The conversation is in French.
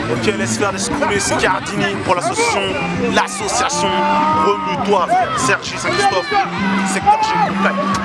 Ok, laisse faire, laisse couler, c'est Cardini pour l'association Remue-toi, Sergi Saint-Christophe, secteur G.